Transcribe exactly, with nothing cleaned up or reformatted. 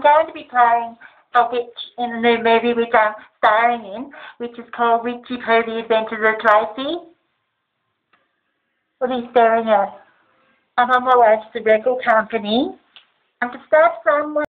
going to be playing a witch in the new movie which I'm starring in, which is called Witchy Pooh, The Adventures of Tracey. What are you staring at? I'm on my way to the record company. I'm to start somewhere.